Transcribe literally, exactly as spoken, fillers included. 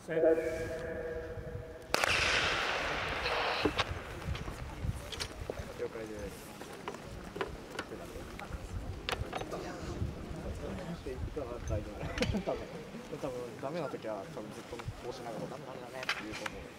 解です。って言ったら大丈夫。多分多分ダメな時は多分ずっとこうしながらダメダメダメって言うと思う。